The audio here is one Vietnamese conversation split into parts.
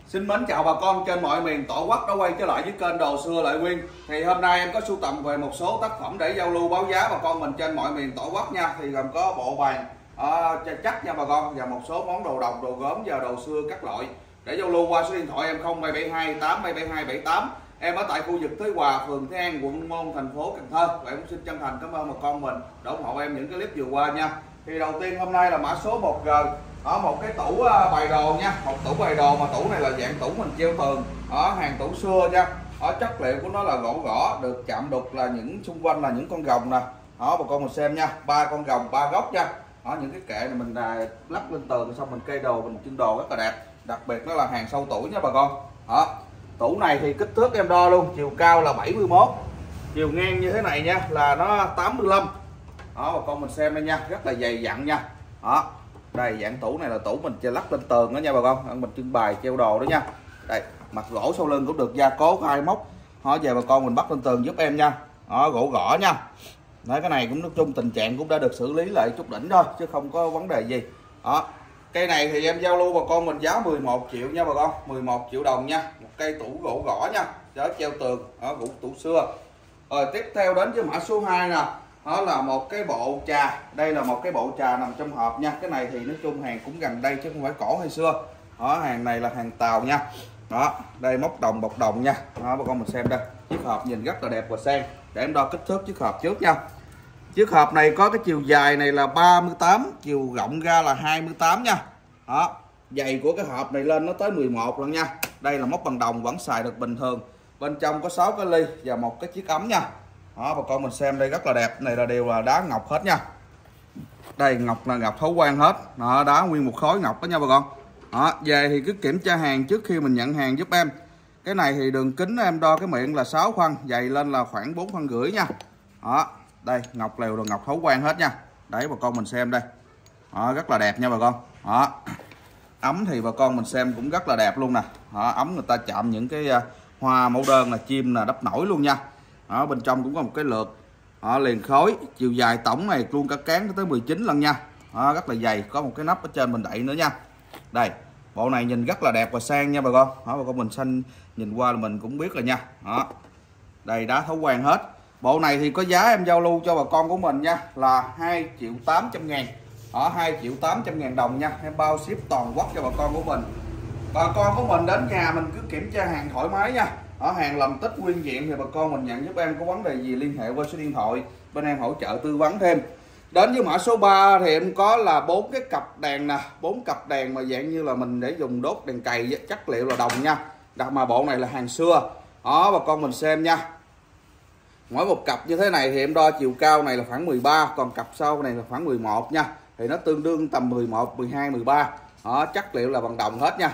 Xin mến chào bà con trên mọi miền tổ quốc đã quay trở lại với kênh Đồ Xưa Lại Nguyên. Thì hôm nay em có sưu tầm về một số tác phẩm để giao lưu báo giá bà con mình trên mọi miền tổ quốc nha. Thì gồm có bộ bàn chắc nha bà con, và một số món đồ đồng, đồ gốm và đồ xưa các loại. Để giao lưu qua số điện thoại em 0772 872 78. Em ở tại khu vực Thới Hòa, phường Thế An, quận Môn, thành phố Cần Thơ. Và em cũng xin chân thành cảm ơn bà con mình đã ủng hộ em những cái clip vừa qua nha. Thì đầu tiên hôm nay là mã số 1G ở một cái tủ bày đồ nha, một tủ bày đồ mà tủ này là dạng tủ mình treo tường, ở hàng tủ xưa nha. Ở chất liệu của nó là gỗ gõ, được chạm đục là những xung quanh là những con rồng nè. Đó bà con mình xem nha, 3 con rồng 3 góc nha. Đó, những cái kệ này mình lắp lên tường xong mình kê đồ, mình trưng đồ rất là đẹp. Đặc biệt nó là hàng sâu tuổi nha bà con. Đó, tủ này thì kích thước em đo luôn, chiều cao là 71, chiều ngang như thế này nha là nó 85. Đó bà con mình xem đây nha, rất là dày dặn nha. Đó, đây dạng tủ này là tủ mình lắp lên tường đó nha bà con, mình trưng bày treo đồ đó nha. Đây mặt gỗ sau lưng cũng được gia cố, có ai móc họ về bà con mình bắt lên tường giúp em nha. Đó, gỗ gõ nha. Đấy, cái này cũng nói chung tình trạng cũng đã được xử lý lại chút đỉnh thôi chứ không có vấn đề gì. Đó, cây này thì em giao lưu bà con mình giá 11 triệu nha bà con, 11 triệu đồng nha, một cây tủ gỗ gõ nha, đó treo tường, ở gỗ tủ xưa. Rồi tiếp theo đến với mã số 2 nè. Đó là một cái bộ trà, đây là một cái bộ trà nằm trong hộp nha. Cái này thì nói chung hàng cũng gần đây chứ không phải cổ hay xưa. Đó, hàng này là hàng Tàu nha. Đó, đây móc đồng bọc đồng nha. Đó bà con mình xem đây, chiếc hộp nhìn rất là đẹp và sang. Để em đo kích thước chiếc hộp trước nha. Chiếc hộp này có cái chiều dài này là 38, chiều rộng ra là 28 nha. Đó, dày của cái hộp này lên nó tới 11 lần nha. Đây là móc bằng đồng vẫn xài được bình thường. Bên trong có 6 cái ly và một cái chiếc ấm nha. Đó bà con mình xem đây rất là đẹp, này là đều là đá ngọc hết nha. Đây ngọc là ngọc thấu quang hết. Đó, đá nguyên một khối ngọc đó nha bà con. Đó, về thì cứ kiểm tra hàng trước khi mình nhận hàng giúp em. Cái này thì đường kính em đo cái miệng là 6 phân, dày lên là khoảng 4,5 phân nha. Đó, đây ngọc đều là ngọc thấu quang hết nha. Đấy bà con mình xem đây. Đó, rất là đẹp nha bà con. Đó, ấm thì bà con mình xem cũng rất là đẹp luôn nè. Đó, ấm người ta chạm những cái hoa mẫu đơn là chim là đắp nổi luôn nha. Ở bên trong cũng có một cái lược liền khối, chiều dài tổng này luôn cả cán tới 19 lần nha. Đó, rất là dày, có một cái nắp ở trên mình đậy nữa nha. Đây bộ này nhìn rất là đẹp và sang nha bà con. Đó, bà con mình xanh nhìn qua là mình cũng biết rồi nha. Đó, đây đá thấu quang hết. Bộ này thì có giá em giao lưu cho bà con của mình nha là 2.800.000. Ở 2.800.000 đồng nha, em bao ship toàn quốc cho bà con của mình. Bà con của mình đến nhà mình cứ kiểm tra hàng thoải mái nha. Ở hàng làm tích nguyên diện thì bà con mình nhận giúp em, có vấn đề gì liên hệ qua số điện thoại bên em hỗ trợ tư vấn thêm. Đến với mã số 3 thì em có là 4 cái cặp đèn nè, 4 cặp đèn mà dạng như là mình để dùng đốt đèn cày, chất liệu là đồng nha. Đặc mà bộ này là hàng xưa. Đó bà con mình xem nha. Mỗi một cặp như thế này thì em đo chiều cao này là khoảng 13, còn cặp sau này là khoảng 11 nha. Thì nó tương đương tầm 11, 12, 13. Đó, chất liệu là bằng đồng hết nha.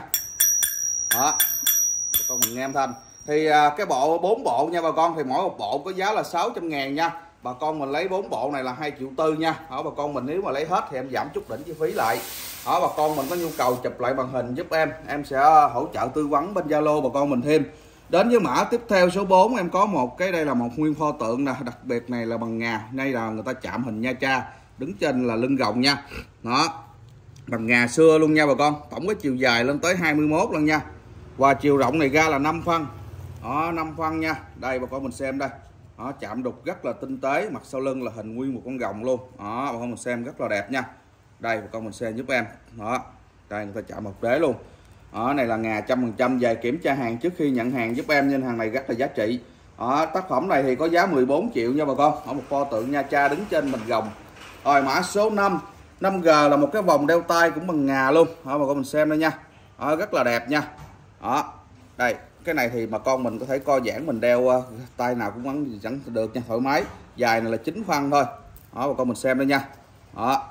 Đó, bà con mình nghe âm thanh. Thì cái bộ 4 bộ nha bà con, thì mỗi một bộ có giá là 600.000 nha. Bà con mình lấy 4 bộ này là 2,4 triệu nha. Đó bà con mình nếu mà lấy hết thì em giảm chút đỉnh chi phí lại. Đó bà con mình có nhu cầu chụp lại màn hình giúp em sẽ hỗ trợ tư vấn bên Zalo bà con mình thêm. Đến với mã tiếp theo số 4 em có một cái, đây là một nguyên pho tượng nè, đặc biệt này là bằng ngà, đây là người ta chạm hình Nha Tra, đứng trên là lưng rồng nha. Đó, bằng ngà xưa luôn nha bà con, tổng cái chiều dài lên tới 21 lần nha. Và chiều rộng này ra là 5 phân. Đó, 5 phân nha. Đây bà con mình xem đây. Đó, chạm đục rất là tinh tế, mặt sau lưng là hình nguyên một con rồng luôn. Đó, bà con mình xem rất là đẹp nha. Đây bà con mình xem giúp em. Đó, đây người ta chạm một đế luôn. Đó, này là ngà 100%, về kiểm tra hàng trước khi nhận hàng giúp em, nên hàng này rất là giá trị. Đó, tác phẩm này thì có giá 14 triệu nha bà con. Ở một pho tượng Nha Tra đứng trên mình rồng. Rồi mã số 5, 5G là một cái vòng đeo tay cũng bằng ngà luôn. Đó, bà con mình xem đây nha. Đó, rất là đẹp nha. Đó, đây cái này thì bà con mình có thể co giãn mình đeo tay nào cũng vẫn được nha, thoải mái. Dài này là 9 phân thôi. Đó bà con mình xem đây nha. Đó,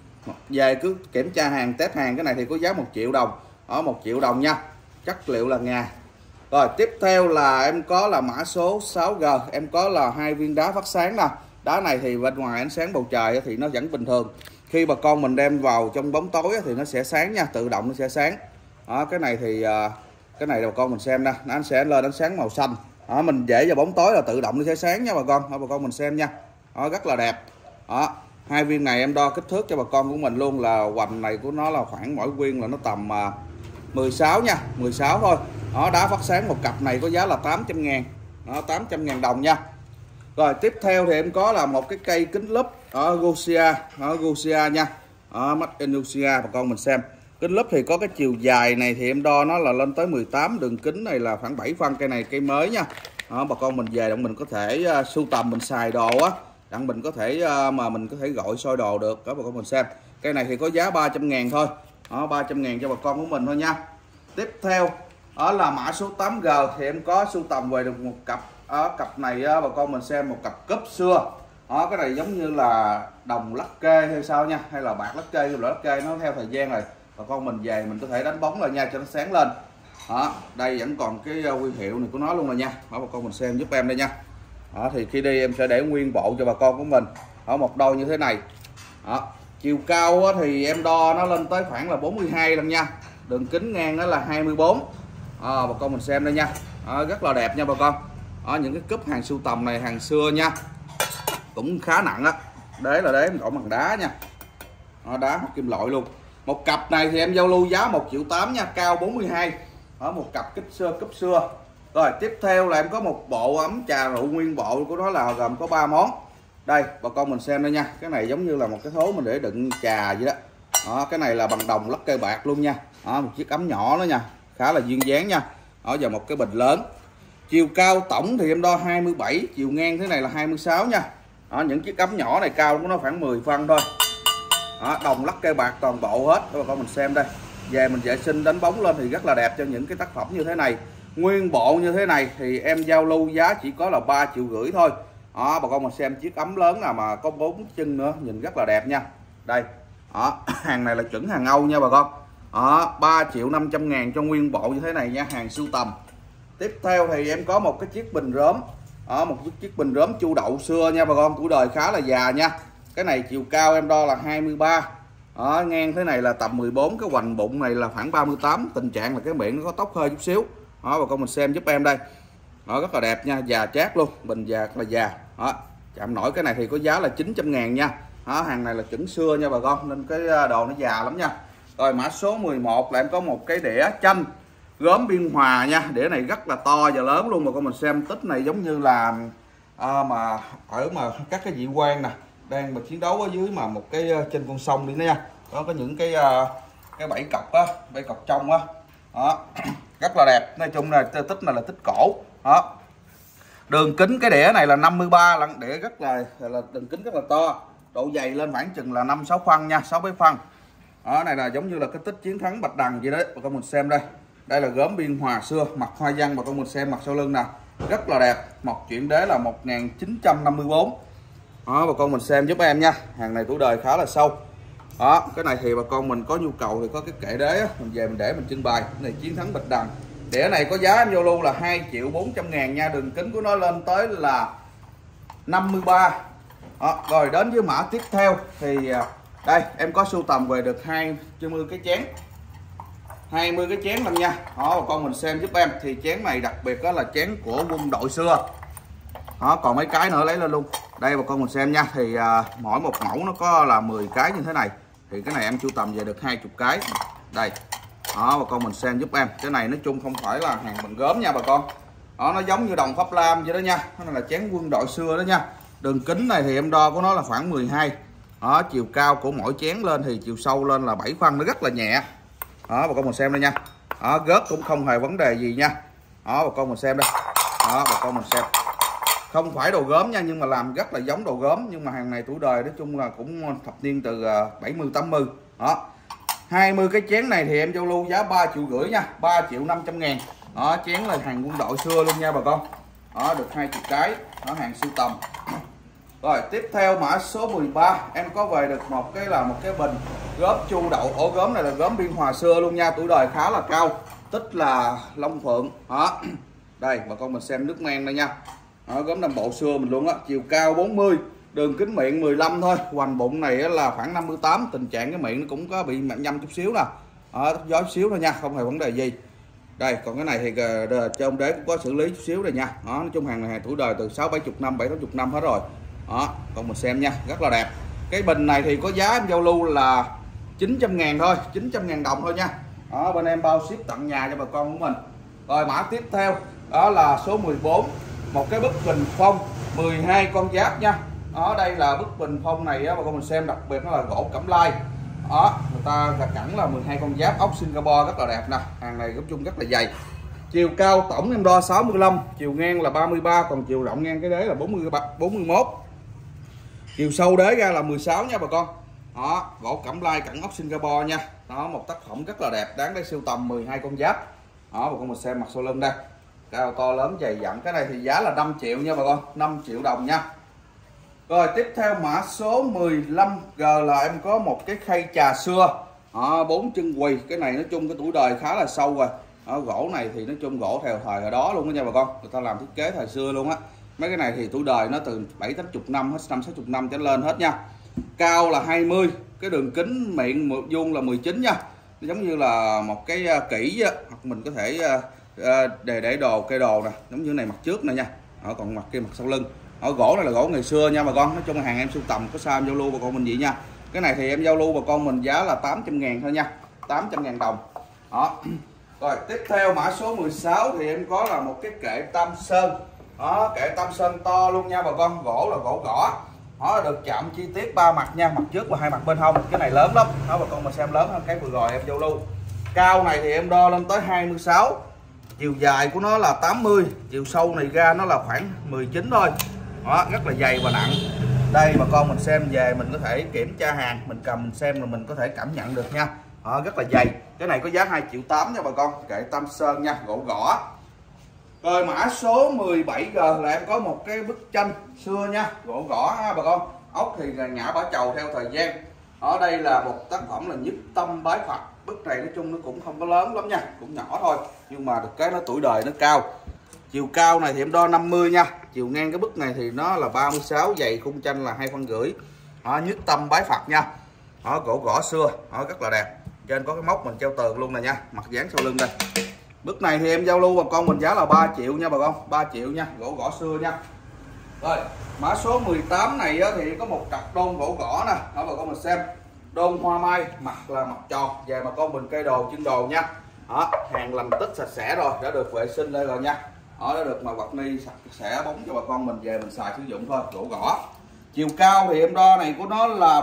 về cứ kiểm tra hàng, test hàng. Cái này thì có giá 1 triệu đồng. Đó, 1 triệu đồng nha, chất liệu là ngà. Rồi tiếp theo là em có là mã số 6G, em có là 2 viên đá phát sáng nè. Đá này thì bên ngoài ánh sáng bầu trời thì nó vẫn bình thường, khi bà con mình đem vào trong bóng tối thì nó sẽ sáng nha, tự động nó sẽ sáng. Đó, cái này thì cái này bà con mình xem nè, nó sẽ lên ánh sáng màu xanh. Đó, mình để vào bóng tối là tự động nó sẽ sáng nha bà con. Đó, bà con mình xem nha. Đó, rất là đẹp. Đó, 2 viên này em đo kích thước cho bà con của mình luôn, là hoành này của nó là khoảng mỗi viên là nó tầm 16 nha, 16 thôi. Đó, đá phát sáng một cặp này có giá là 800.000. Đó, 800.000 đồng nha. Rồi tiếp theo thì em có là một cái cây kính lúp ở Gosia, ở Gosia nha. Đó, Made in Gosia bà con mình xem. Kính lúp thì có cái chiều dài này thì em đo nó là lên tới 18, đường kính này là khoảng 7 phân, cây này cây mới nha. Đó, bà con mình về đặng mình có thể sưu tầm mình xài đồ á, đặng mình có thể mà mình có thể gọi soi đồ được đó bà con mình xem. Cây này thì có giá 300.000 thôi. Đó, 300.000 cho bà con của mình thôi nha. Tiếp theo đó là mã số 8G thì em có sưu tầm về được một cặp. Cặp này bà con mình xem một cặp cúp xưa. Đó, cái này giống như là đồng lắc kê hay sao nha, hay là bạc lắc kê, lắc kê nó theo thời gian rồi bà con mình về mình có thể đánh bóng lên nha cho nó sáng lên. Đó, đây vẫn còn cái huy hiệu này của nó luôn rồi nha. Đó, bà con mình xem giúp em đây nha. Đó, thì khi đi em sẽ để nguyên bộ cho bà con của mình ở một đôi như thế này. Đó, chiều cao thì em đo nó lên tới khoảng là 42 lần nha, đường kính ngang đó là 24. Bà con mình xem đây nha. Rất là đẹp nha bà con. Những cái cúp hàng sưu tầm này hàng xưa nha, cũng khá nặng á, đế là đế đổ bằng đá nha. Đá hoặc kim loại luôn. Một cặp này thì em giao lưu giá 1,8 triệu nha, cao 42. Ở một cặp kích xưa cúp xưa. Rồi tiếp theo là em có một bộ ấm trà rượu nguyên bộ của nó là gồm có 3 món. Đây bà con mình xem đây nha, cái này giống như là một cái thố mình để đựng trà vậy đó. Cái này là bằng đồng lắc cây bạc luôn nha. Một chiếc ấm nhỏ đó nha, khá là duyên dáng nha. Và một cái bình lớn. Chiều cao tổng thì em đo 27, chiều ngang thế này là 26 nha. Những chiếc ấm nhỏ này cao của nó khoảng 10 phân thôi. Đồng lắc cây bạc toàn bộ hết. Các bà con mình xem đây. Về mình vệ sinh đánh bóng lên thì rất là đẹp cho những cái tác phẩm như thế này. Nguyên bộ như thế này thì em giao lưu giá chỉ có là 3,5 triệu thôi. Bà con mình xem chiếc ấm lớn nào mà có 4 chân nữa, nhìn rất là đẹp nha. Đây. Hàng này là chuẩn hàng Âu nha bà con. 3.500.000 cho nguyên bộ như thế này nha, hàng sưu tầm. Tiếp theo thì em có một cái chiếc bình rớm. Một chiếc bình rớm chu đậu xưa nha bà con, tuổi đời khá là già nha. Cái này chiều cao em đo là 23. Ngang thế này là tầm 14, cái hoành bụng này là khoảng 38. Tình trạng là cái miệng nó có tóc hơi chút xíu. Bà con mình xem giúp em đây. Rất là đẹp nha, già chát luôn, bình già là già. Chạm nổi cái này thì có giá là 900.000 nha. Hàng này là chuẩn xưa nha bà con, nên cái đồ nó già lắm nha. Rồi mã số 11 là em có một cái đĩa tranh gốm Biên Hòa nha. Đĩa này rất là to và lớn luôn, bà con mình xem. Tích này giống như là mà ở mà các cái vị quan nè đang mà chiến đấu ở dưới mà một cái trên con sông đi nha. Có những cái bẫy cọc á, bẫy cọc trong á. Rất là đẹp. Nói chung là tích này là tích cổ. Đường kính cái đĩa này là 53 lần, đĩa rất là đường kính rất là to. Độ dày lên khoảng chừng là 5-6 phân nha, 6-7 phân. Này là giống như là cái tích chiến thắng Bạch Đằng vậy đấy, bà con mình xem đây. Đây là gốm Biên Hòa xưa, mặt hoa văn, bà con mình xem mặt sau lưng nè, rất là đẹp. Một chuyển đế là 1954. Bà con mình xem giúp em nha, hàng này tuổi đời khá là sâu. Cái này thì bà con mình có nhu cầu thì có cái kệ đế á, mình về mình để mình trưng bày. Cái này chiến thắng Bạch Đằng. Đĩa này có giá em giao lưu là 2.400.000 nha, đường kính của nó lên tới là 53. Rồi đến với mã tiếp theo thì đây em có sưu tầm về được 20 cái chén. 20 cái chén lần nha. Bà con mình xem giúp em. Thì chén này đặc biệt đó là chén của quân đội xưa. Còn mấy cái nữa lấy lên luôn. Đây bà con mình xem nha. Thì mỗi một mẫu nó có là 10 cái như thế này. Thì cái này em sưu tầm về được 20 cái. Đây. Bà con mình xem giúp em. Cái này nói chung không phải là hàng bằng gốm nha bà con. Nó giống như đồng Pháp Lam vậy đó nha. Nó là chén quân đội xưa đó nha. Đường kính này thì em đo của nó là khoảng 12. Chiều cao của mỗi chén lên thì chiều sâu lên là 7 phân, nó rất là nhẹ. Bà con mình xem đây nha. Gớt cũng không hề vấn đề gì nha. Bà con mình xem đây. Bà con mình xem. Không phải đồ gốm nha, nhưng mà làm rất là giống đồ gốm. Nhưng mà hàng này tuổi đời nói chung là cũng thập niên từ 70-80. 20 cái chén này thì em giao lưu giá 3,5 triệu nha, 3.500.000. Chén là hàng quân đội xưa luôn nha bà con. Được 20 cái, hàng sưu tầm. Rồi tiếp theo mã số 13 em có về được một cái bình gốm chu đậu. Ổ gốm này là gốm Biên Hòa xưa luôn nha, tuổi đời khá là cao, tích là Long Phượng. Đây bà con mình xem nước men đây nha. Gốm Nam Bộ xưa mình luôn á, chiều cao 40, đường kính miệng 15 thôi, hoành bụng này là khoảng 58. Tình trạng cái miệng nó cũng có bị nhâm chút xíu nè, gió chút xíu thôi nha, không hề vấn đề gì. Đây còn cái này thì trong đế cũng có xử lý chút xíu rồi nha. Nói chung hàng này hàng tuổi đời từ 6-70 năm, 7-80 năm hết rồi. Còn mình xem nha, rất là đẹp. Cái bình này thì có giá em giao lưu là 900.000 thôi, 900.000 đồng thôi nha. đó, bên em bao ship tận nhà cho bà con của mình. Rồi mã tiếp theo đó là số 14, một cái bức bình phong 12 con giáp nha. Đó, đây là bức bình phong này á bà con mình xem, đặc biệt nó là gỗ cẩm lai. Đó, người ta cẳng là 12 con giáp ốc Singapore rất là đẹp nè, hàng này nói chung rất là dày. Chiều cao tổng em đo 65, chiều ngang là 33, còn chiều rộng ngang cái đế là 41. Chiều sâu đế ra là 16 nha bà con. Đó, gỗ cẩm lai cẳng ốc Singapore nha. Đó, một tác phẩm rất là đẹp, đáng để sưu tầm 12 con giáp. Đó, bà con mình xem mặt sau lưng đây. Cao to lớn dày dặn, cái này thì giá là 5 triệu nha bà con, 5 triệu đồng nha. Rồi tiếp theo mã số 15G là em có một cái khay trà xưa. Đó, 4 chân quỳ, cái này nói chung cái tuổi đời khá là sâu rồi. Đó, gỗ này thì nói chung gỗ theo thời hồi đó luôn đó nha bà con, người ta làm thiết kế thời xưa luôn á. Mấy cái này thì tuổi đời nó từ 7-80 năm, hết 50-60 năm trở lên hết nha. Cao là 20, cái đường kính miệng vuông là 19 nha. Giống như là một cái kỹ á, hoặc mình có thể để đồ cây đồ nè, giống như này mặt trước này nha. Đó, còn mặt kia mặt sau lưng. Ở gỗ này là gỗ ngày xưa nha bà con, nói chung là hàng em sưu tầm, có sao em giao lưu bà con mình vậy nha. Cái này thì em giao lưu bà con mình giá là 800.000 thôi nha, 800.000 đồng. Đó. Rồi tiếp theo mã số 16 thì em có là một cái kệ tam sơn. Đó, kệ tam sơn to luôn nha bà con, gỗ là gỗ gõ. Đó, được chạm chi tiết 3 mặt nha, mặt trước và 2 mặt bên hông, cái này lớn lắm. Đó bà con mà xem lớn hơn cái vừa rồi em giao lưu. Cao này thì em đo lên tới 26, chiều dài của nó là 80, chiều sâu này ra nó là khoảng 19 thôi. Đó, rất là dày và nặng. Đây bà con mình xem về mình có thể kiểm tra hàng, mình cầm mình xem rồi mình có thể cảm nhận được nha. Đó, rất là dày. Cái này có giá 2,8 triệu nha bà con, kệ tam sơn nha, gỗ gõ. Rồi mã số 17G là em có một cái bức tranh xưa nha, gỗ gõ ha bà con. Ốc thì là ngã bả chầu theo thời gian. Ở đây là một tác phẩm là Nhất Tâm Bái Phật. Bức này nói chung nó cũng không có lớn lắm nha, cũng nhỏ thôi, nhưng mà được cái nó tuổi đời nó cao. Chiều cao này thì em đo 50 nha, chiều ngang cái bức này thì nó là 36, dày khung tranh là 2,5 phân. Đó, Nhất Tâm Bái Phật nha. Đó, gỗ gõ xưa, đó, rất là đẹp. Trên có cái móc mình treo tường luôn nè nha, mặt dán sau lưng đây. Bức này thì em giao lưu bà con mình giá là 3 triệu nha bà con, 3 triệu nha, gỗ gõ xưa nha. Rồi, mã số 18 này thì có một cặp đôn gỗ gõ nè, đó bà con mình xem. Đôn hoa mai, mặt là mặt tròn, về bà con mình cây đồ chân đồ nha. Đó, hàng làm tích sạch sẽ rồi, đã được vệ sinh đây rồi nha. Đó, đã được mà bật ni sạch sẽ bóng cho bà con mình về mình xài sử dụng thôi, gỗ gõ. Chiều cao thì em đo này của nó là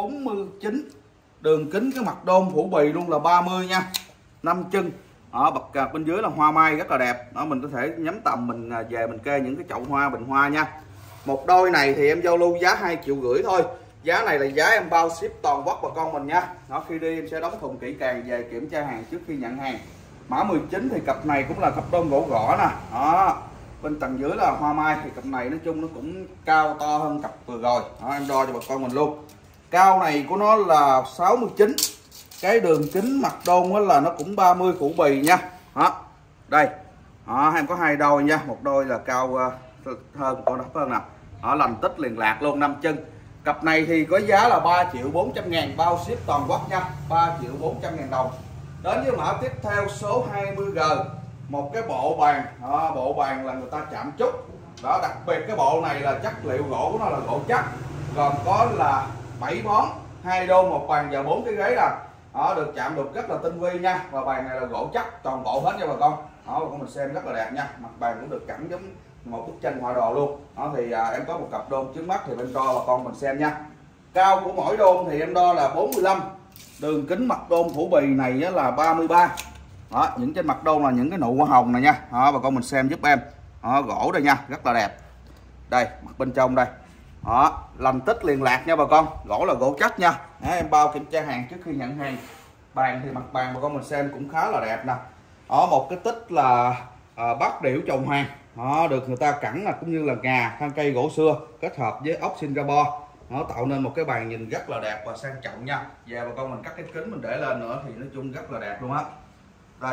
49, đường kính cái mặt đôn phủ bì luôn là 30 nha, 5 chân. Đó, bậc bên dưới là hoa mai rất là đẹp. Đó, mình có thể nhắm tầm mình về mình kê những cái chậu hoa, bình hoa nha. Một đôi này thì em giao lưu giá 2,5 triệu thôi. Giá này là giá em bao ship toàn quốc bà con mình nha. Đó, khi đi em sẽ đóng thùng kỹ càng về kiểm tra hàng trước khi nhận hàng. Mã 19 thì cặp này cũng là cặp đôn gỗ gõ nè. Đó, bên tầng dưới là hoa mai, thì cặp này nói chung nó cũng cao to hơn cặp vừa rồi. Đó, em đo cho bà con mình luôn. Cao này của nó là 69, cái đường kính mặt đôn đó là nó cũng 30 phủ bì nha. Đó, đây. Đó, em có 2 đôi nha, một đôi là cao hơn, con đắp hơn nè. Đó, lành tích liền lạc luôn, 5 chân. Cặp này thì có giá là 3.400.000 bao ship toàn quốc nha, 3.400.000 đồng. Đến với mã tiếp theo số 20G, một cái bộ bàn. Đó, bộ bàn là người ta chạm trúc. Đó, đặc biệt cái bộ này là chất liệu gỗ của nó là gỗ chắc, gồm có là 7 món, 2 đôn, 1 bàn và 4 cái ghế nè. Đó, được chạm đục rất là tinh vi nha, và bàn này là gỗ chắc toàn bộ hết nha bà con. Đó, bà con mình xem rất là đẹp nha, mặt bàn cũng được cẳng giống một bức tranh họa đồ luôn. Đó thì em có một cặp đôn trước mắt thì bên cho bà con mình xem nha. Cao của mỗi đôn thì em đo là 45, đường kính mặt đôn phủ bì này là 33. Đó, những trên mặt đôn là những cái nụ hoa hồng này nha. Đó, bà con mình xem giúp em. Đó, gỗ đây nha, rất là đẹp. Đây, mặt bên trong đây. Đó, lành tích liền lạc nha bà con, gỗ là gỗ chắc nha. Đó, em bao kiểm tra hàng trước khi nhận hàng. Bàn thì mặt bàn bà con mình xem cũng khá là đẹp nè. Đó, một cái tích là bát điểu chồng hoàng. Đó, được người ta cẳng là cũng như là ngà thân cây gỗ xưa kết hợp với ốc Singapore. Nó tạo nên một cái bàn nhìn rất là đẹp và sang trọng nha. Về bà con mình cắt cái kính mình để lên nữa thì nói chung rất là đẹp luôn á. Đây,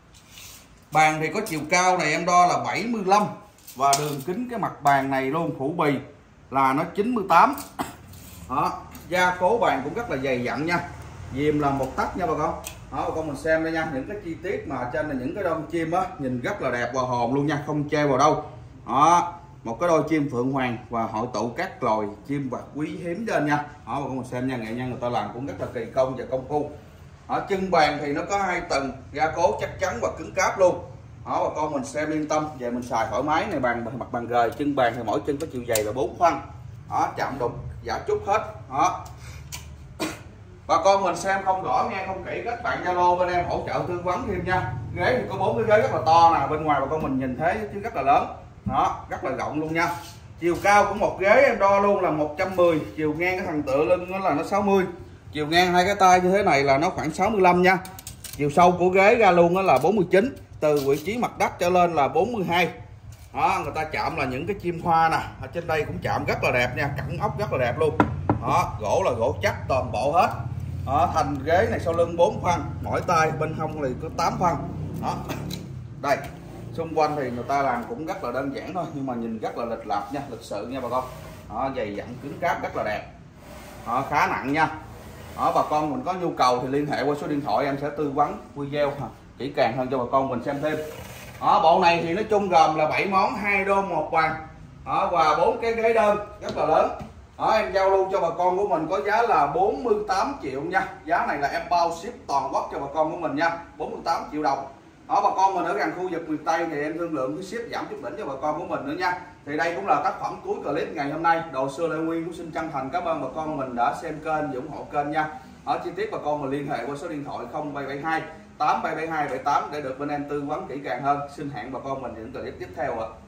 bàn thì có chiều cao này em đo là 75, và đường kính cái mặt bàn này luôn phủ bì là nó 98. Đó, gia cố bàn cũng rất là dày dặn nha, diềm là 1 tấc nha bà con. Đó, bà con mình xem đây nha, những cái chi tiết mà trên là những cái đom chim á, nhìn rất là đẹp và hồn luôn nha, không chê vào đâu. Đó, một cái đôi chim phượng hoàng và hội tụ các loài chim vật quý hiếm trên nha. Đó, bà con mình xem nha, nghệ nhân người ta làm cũng rất là kỳ công và công phu. Chân bàn thì nó có 2 tầng, gia cố chắc chắn và cứng cáp luôn. Bà con mình xem yên tâm về mình xài thoải mái này. Mặt bằng gời, chân bàn thì mỗi chân có chiều dày là 4 phân. Chạm đục giả trúc hết. Bà con mình xem không rõ nghe không kỹ, các bạn Zalo bên em hỗ trợ tư vấn thêm nha. Ghế thì có 4 cái ghế rất là to nè, bên ngoài bà con mình nhìn thấy chứ rất là lớn, rất là rộng luôn nha. Chiều cao của một ghế em đo luôn là 110, chiều ngang cái thằng tựa lưng nó là nó 60, chiều ngang hai cái tay như thế này là nó khoảng 65 nha. Chiều sâu của ghế ra luôn đó là 49, từ vị trí mặt đất trở lên là 42. Người ta chạm là những cái chim hoa nè, ở trên đây cũng chạm rất là đẹp nha, cẳng ốc rất là đẹp luôn. Gỗ là gỗ chắc toàn bộ hết. Thành ghế này sau lưng 4 phân, mỗi tay bên hông thì có 8 phân. Đây, xung quanh thì người ta làm cũng rất là đơn giản thôi, nhưng mà nhìn rất là lịch lạc nha, lịch sự nha bà con. Dày dặn cứng cáp rất là đẹp. Khá nặng nha. Bà con mình có nhu cầu thì liên hệ qua số điện thoại, em sẽ tư vấn video kỹ càng hơn cho bà con mình xem thêm. Bộ này thì nói chung gồm là 7 món, 2 đôn 1 bàn, và 4 cái ghế đơn rất là lớn. Em giao lưu cho bà con của mình có giá là 48 triệu nha. Giá này là em bao ship toàn quốc cho bà con của mình nha, 48 triệu đồng. Bà con mình ở gần khu vực miền Tây thì em thương lượng với ship giảm chút đỉnh cho bà con của mình nữa nha. Thì đây cũng là tác phẩm cuối clip ngày hôm nay. Đồ Xưa Lê Nguyên cũng xin chân thành cảm ơn bà con mình đã xem kênh, ủng hộ kênh nha. Chi tiết bà con mình liên hệ qua số điện thoại 0772 877278 để được bên em tư vấn kỹ càng hơn. Xin hẹn bà con mình những clip tiếp theo ạ.